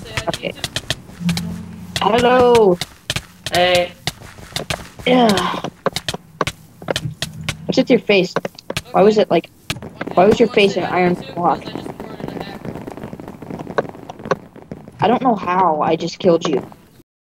Okay. Hello. Hey. Yeah. What's with your face? Why was Okay. it like? Okay, Why who was your wants to face say an hi to me iron too? block? Because I just reported a hacker. I don't know how I just killed you.